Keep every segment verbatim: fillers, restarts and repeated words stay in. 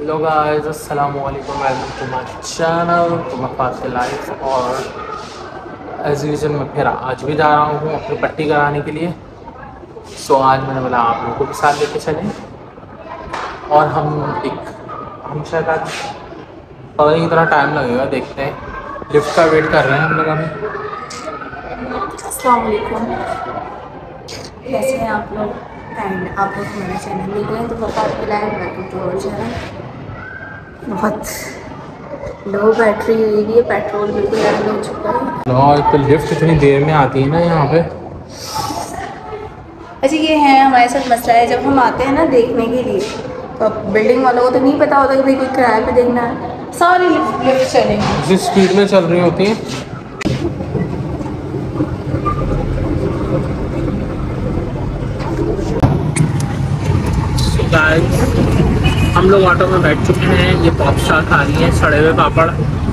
Hello guys, अस्सलाम वालेकुम, welcome to my channel to Mufassil life. और एज यूजुअल मैं फिर आज भी जा रहा हूँ अपनी पट्टी कराने के लिए। सो आज मैंने बोला आप लोगों को भी साथ लेके चलें और हम एक हम शायद आज पता नहीं कितना टाइम लगेगा, देखते हैं। लिफ्ट का वेट कर रहे हैं हम लोग अभी। अस्सलाम वालेकुम, कैसे हैं आप लोग? एंड आप लोग हमारा चैनल देख रहे हैं तो बता live welcome to our channel. बहुत लो बैटरी हुई है, पेट्रोल बिल्कुल एंड हो चुका है। और तो लिफ्ट इतनी देर में आती है ना यहाँ पे। अच्छा, ये है हमारे साथ मसला है, जब हम आते हैं ना देखने के लिए तो अब बिल्डिंग वालों को तो नहीं पता होता कि भाई कोई किराए पे देखना है। सारी लिफ्ट लिफ्ट चलेंगी जिस स्पीड में चल रही होती हैं। हम लोग ऑटो में बैठ चुके हैं। ये पॉप स्टार खा रही है, सड़े हुए पापड़।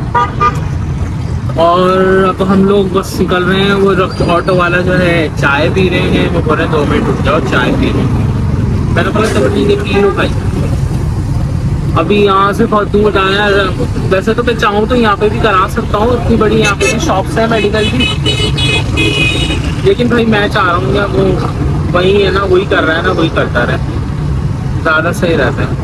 और अब हम लोग बस निकल रहे हैं। वो ऑटो वाला जो है चाय पी रहे हैं, वो बोल रहे हैं दो मिनट रुक जाओ चाय पी रहे हैं। मैंने बोला तो ठीक है पी लो भाई। अभी यहाँ से बहुत दूर जाना है। वैसे तो मैं चाहूँ तो यहाँ पे भी करा सकता हूँ, इतनी बड़ी यहाँ पे भी शॉप्स है मेडिकल की। लेकिन भाई मैं चाह रहा हूँ वो वही है ना, वही कर रहा है ना, वही करता रहे, ज़्यादा सही रहता है।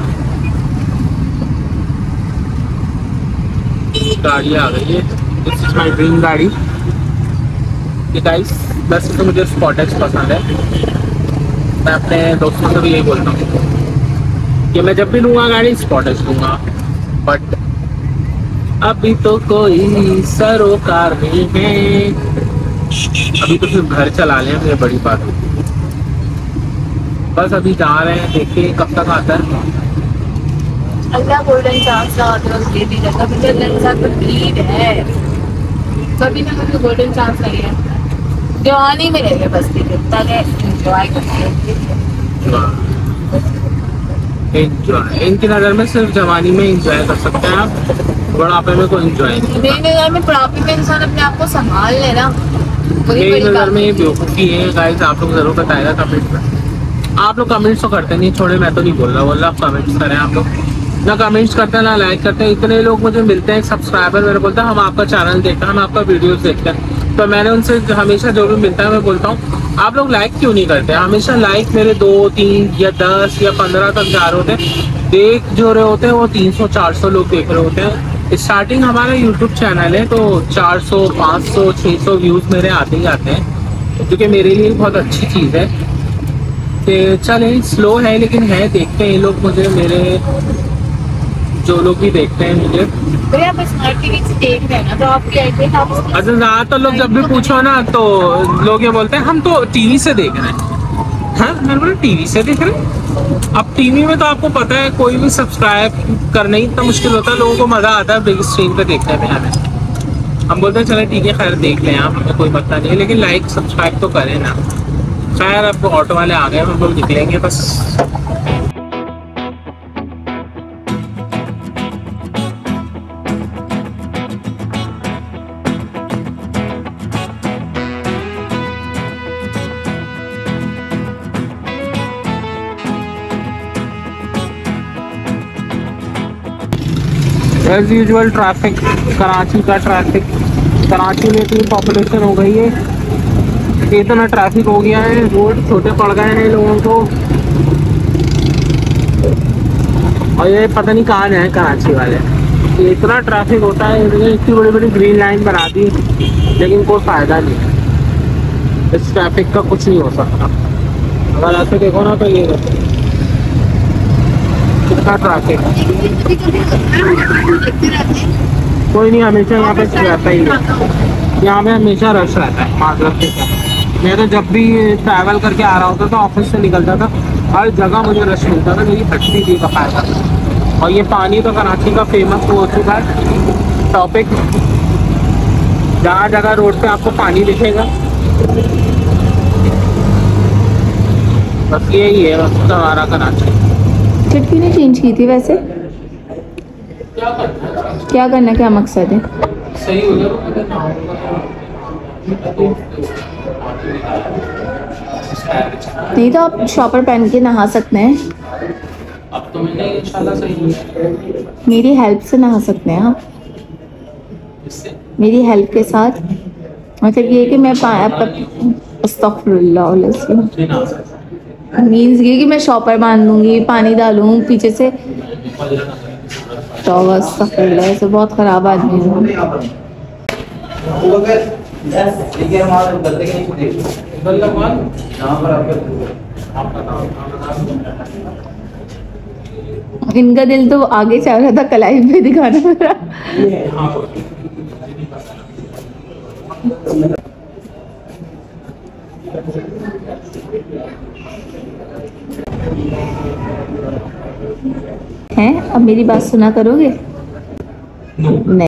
गाड़ी आ गई है, दिस इज माई ड्रीम गाड़ी। ये गाइस वैसे तो मुझे स्पॉटेज पसंद है। मैं अपने दोस्तों से भी यही बोलता हूँ कि मैं जब भी लूँगा गाड़ी स्पॉटेज लूँगा। बट अभी तो कोई सरोकार नहीं है, अभी तो सिर्फ घर चला लें, ये बड़ी बात है। बस अभी जा रहे हैं, देखिए कब तक आता है। अल्लाह गोल्डन चांस दे दी जाता है। अल्लाह साथ तकलीफ है, कभी ना कभी गोल्डन चांस नहीं है। जवानी में रहेंगे बस ताकि एंजॉय करते एंजॉय। इनकी नज़र में सिर्फ जवानी में एंजॉय कर सकते हैं आप, बुढ़ापे में कोई एंजॉय नहीं। मेरी नज़र में बुढ़ापे में इंसान अपने आप को संभाल लेना। मेरी नज़र में ये बेवकूफ़ी है गाइस। आप लोग ज़रूर बताएगा कमेंट में। आप लोग कमेंट्स तो करते नहीं, छोड़े मैं तो नहीं बोल रहा, बोल रहा आप कमेंट्स करें। आप लोग ना कमेंट्स करते हैं ना लाइक करते हैं। इतने लोग मुझे मिलते हैं सब्सक्राइबर, मेरे बोलते हैं हम आपका चैनल देखते हैं, हम आपका वीडियोस देखते हैं। तो मैंने उनसे हमेशा जो भी मिलता है मैं बोलता हूँ आप लोग लाइक क्यों नहीं करते। हमेशा लाइक मेरे दो तीन या दस या पंद्रह तक जा रहे होते हैं। देख जो रहे होते हैं वो तीन सौ चार सौ लोग देख रहे होते हैं। स्टार्टिंग हमारा यूट्यूब चैनल है तो चार सौ पाँच सौ छः सौ व्यूज़ मेरे आते ही आते हैं, क्योंकि मेरे लिए बहुत अच्छी चीज़ है। तो चले स्लो है लेकिन है, देखते हैं ये लोग मुझे, मेरे जो लोग भी देखते हैं मुझे। आप स्मार्ट टीवी से देख रहे हैं ना, तो आपकी आइडिया आप अच्छा ज़्यादातर लोग जब भी पूछो ना तो लोग ये बोलते हैं हम तो टीवी से देख रहे हैं। हाँ मैंने बोला टीवी से देख रहे हैं। अब टीवी में तो आपको पता है कोई भी सब्सक्राइब करना ही इतना मुश्किल होता है, लोगों को मज़ा आता है बिग स्क्रीन पे देखने में। हमें हम बोलते हैं चले ठीक है खैर देख लें आप, हमें कोई पता नहीं है, लेकिन लाइक सब्सक्राइब तो करें ना। खैर अब ऑटो वाले आ गए, हम लोग निकलेंगे बस। एज यूजुअल ट्रैफिक, कराची का ट्रैफिक। कराची में इतनी पॉपुलेशन हो गई है, इतना ट्रैफिक हो गया है, रोड छोटे पड़ गए हैं लोगों को। और ये पता नहीं कहाँ जाए कराची वाले, ये इतना ट्रैफिक होता है। इतनी बड़ी बड़ी ग्रीन लाइन बना दी लेकिन कोई फ़ायदा नहीं है। इस ट्रैफिक का कुछ नहीं हो सकता। अगर ऐसे देखो ना तो ये कितना ट्रैफिक। कोई नहीं, हमेशा यहाँ पे रहता ही है, यहाँ पे हमेशा रश रहता है। माजरत से क्या, मैं तो जब भी ट्रैवल करके आ रहा होता था, ऑफिस से निकलता था, हर जगह मुझे रश मिलता था, मेरी हटती थी बकायदा। और ये पानी तो कराची का फेमस हो चुका है टॉपिक। जगह जगह रोड पे आपको पानी दिखेगा। बस यही है बस हमारा कराची। खिड़की ने चेंज की थी वैसे क्या करना है, क्या करना, क्या मकसद है? सही हो जाए। नहीं तो आप शॉपर पहन के नहा सकते हैं। अब तो मैंने इंशाल्लाह सही है। मेरी हेल्प से नहा सकते हैं आप, इससे मेरी हेल्प के साथ। मतलब ये कि मैं अस्तगफिरुल्लाह मीन्स ये कि मैं शॉपर बांध दूंगी, पानी डालूं पीछे से, तो अस्तगफिरुल्लाह, ऐसे बहुत खराब आदमी हूँ। इनका दिल तो आगे चल रहा था कलाई पे दिखाना मेरा। हैं, अब मेरी बात सुना करोगे? नहीं,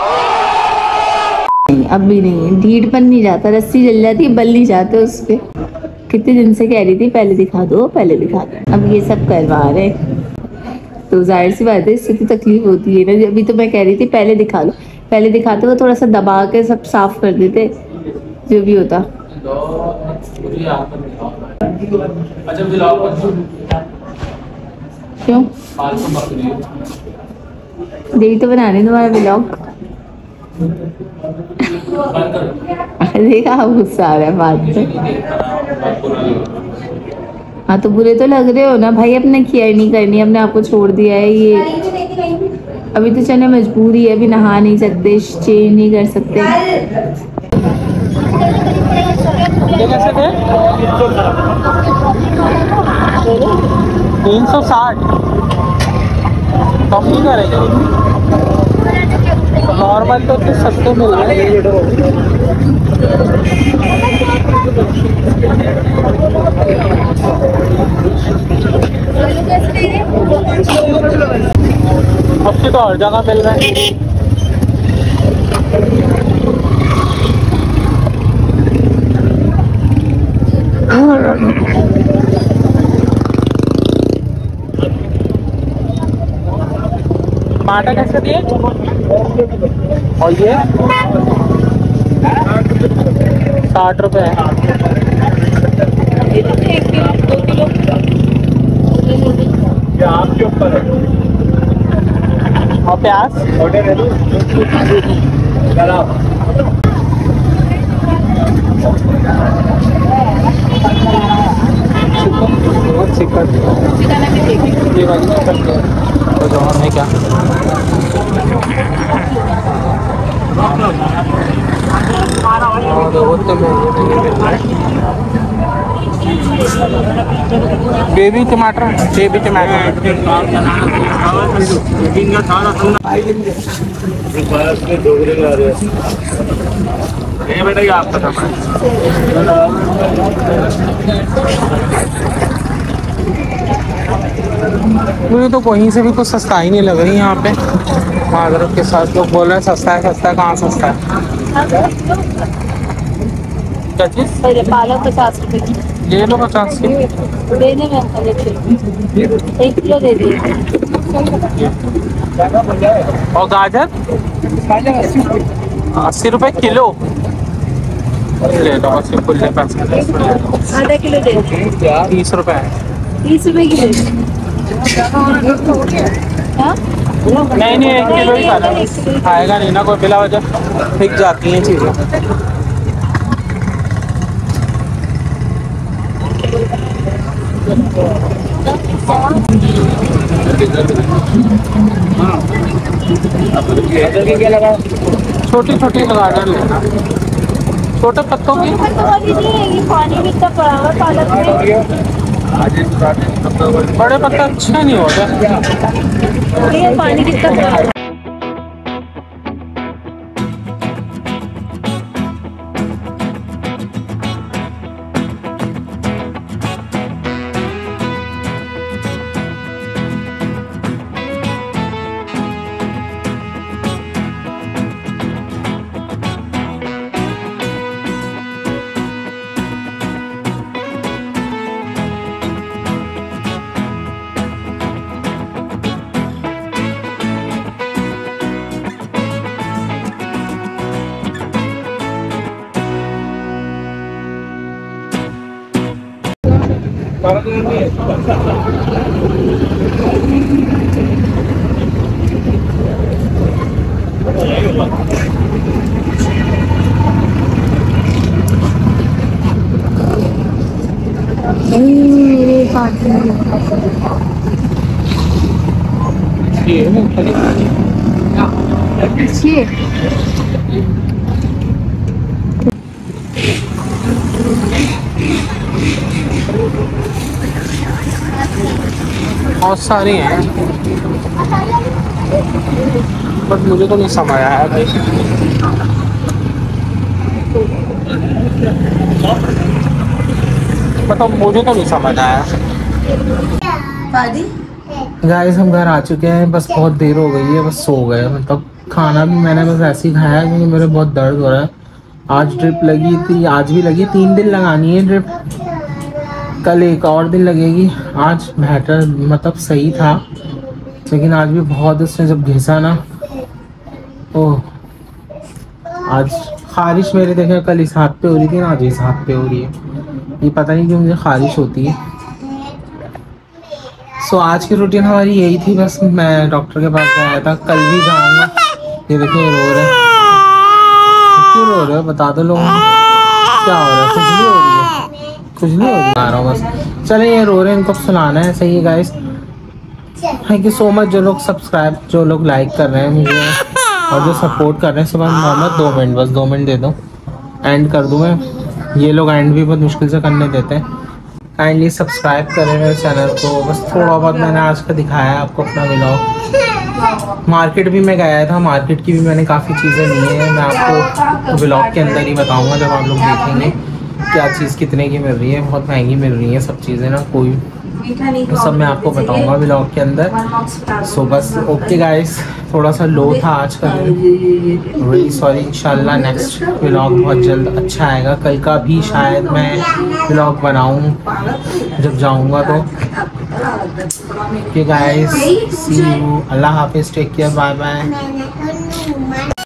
नहीं अब भी नहीं। ढीठ बन नहीं जाता, रस्सी जल जाती है, बल नहीं जाते उस पे। कितने दिन से कह रही थी पहले दिखा दो पहले दिखा दो, अब ये सब करवा रहे हैं, तो जाहिर सी बात है इससे तो तकलीफ होती है ना। अभी तो मैं कह रही थी पहले दिखा दो, पहले दिखाते वो थोड़ा सा दबा के सब साफ कर देते, जो भी होता। क्यों देवी तो बना रही तुम्हारा व्लॉग। देखा आप गुस्सा आ रहा है बात पे। हाँ तो बुरे तो लग रहे हो ना भाई, अपने केयर नहीं करनी, अपने आप को छोड़ दिया है ये। अभी तो चले मजबूरी है, अभी नहा नहीं सकते, चेंज नहीं कर सकते। कैसे थे? तीन सौ साठ कम नहीं करेंगे, नॉर्मल तो इतने सस्ते मिल रहे हैं। अब तो और जगह मिल रहा है। टमाटर कैसे दिए? और ये साठ रुपए है। आपके ऊपर है। और प्याज चिकन तो जो हमें क्या बेबी टमाटर, बेबी टमाटर बेटा आपका मुझे तो कहीं से भी कुछ सस्ता ही नहीं लग रही यहाँ पे। माजरत के साथ लोग बोल रहे हैं सस्ता है सस्ता है, कहाँ सस्ता है? क्या चीज़? पालक पचास रुपए की, ये लो पचास की देने में एक किलो दे दिए। और गाजर अस्सी रुपए किलो ले लो, अस्सी खुले पैसे। आधा किलो दे दो, तीस रुपए तीस रुपए की दे। नहीं नहीं एक किलो ही खाना आएगा नहीं ना, कोई बिला वजह बिक जाती हैं चीज़ें। छोटी छोटी गाजर लेना, छोटे पत्तों की। पानी भी इतना पड़ा हुआ पालक में, बड़े पत्ता अच्छे नहीं होते, पानी कितना पड़ा है। मेरे पास ये बहुत सारे हैं बट मुझे तो नहीं समझ आया भाई। मतलब मुझे तो नहीं समझ आया। गाइस हम घर आ चुके हैं, बस बहुत देर हो गई है, बस सो गए। मतलब खाना भी मैंने बस ऐसे ही खाया क्योंकि मेरे बहुत दर्द हो रहा है। आज ड्रिप लगी थी, आज भी लगी, तीन दिन लगानी है ड्रिप, कल एक और दिन लगेगी। आज बेहतर मतलब सही था, लेकिन आज भी बहुत उसने जब घिसा ना, ओह आज खारिश मेरे देखे कल इस हाथ पे हो रही थी ना, आज इस हाथ पे हो रही है। ये पता नहीं क्यों मुझे खारिश होती है। सो आज की रूटीन हमारी यही थी, बस मैं डॉक्टर के पास गया था, कल भी जाऊँगा। ये देखिए रो रहे हैं, क्यों रो रहे हो बता दो लोगों को, क्या हो रहा है? खुजली हो रही है, खुजली हो रही है, आ रहा हूँ बस। चले ये रो रहे हैं, इनको सुनाना है, सही है guys. Thank you so much जो लोग सब्सक्राइब, जो लोग लाइक कर रहे हैं मुझे और जो सपोर्ट कर रहे हैं। सुबह मोहम्मद दो मिनट, बस दो मिनट दे दो, एंड कर दूँ मैं। ये लोग एंड भी बहुत मुश्किल से करने देते हैं। काइंडली सब्सक्राइब करें मेरे चैनल को। बस थोड़ा बहुत मैंने आज का दिखाया है आपको अपना व्लॉग। मार्केट भी मैं गया था, मार्केट की भी मैंने काफ़ी चीज़ें ली हैं, मैं आपको व्लॉग के अंदर ही बताऊंगा जब आप लोग देखेंगे क्या चीज़ कितने की मिल रही है। बहुत महंगी मिल रही है सब चीज़ें ना, कोई तो सब मैं आपको बताऊंगा व्लॉग के अंदर। सो बस ओके गाइस, थोड़ा सा लो था आज का दिन, रियली सॉरी। इंशाल्लाह नेक्स्ट व्लॉग बहुत जल्द अच्छा आएगा। कल का भी शायद मैं व्लॉग बनाऊं जब जाऊंगा तो। ओके गाइस, सी यू, अल्लाह हाफिज़, टेक केयर, बाय बाय।